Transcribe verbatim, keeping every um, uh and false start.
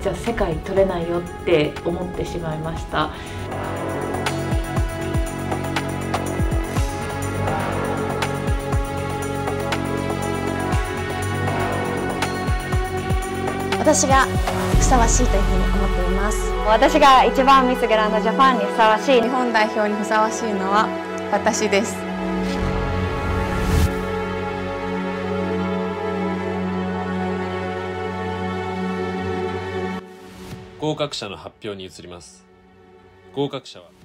じゃあ世界取れないよって思ってしまいました。 私がふさわしいというふうに思っています。 私が一番ミスグランドジャパンにふさわしい、 日本代表にふさわしいのは私です。 合格者の発表に移ります。合格者は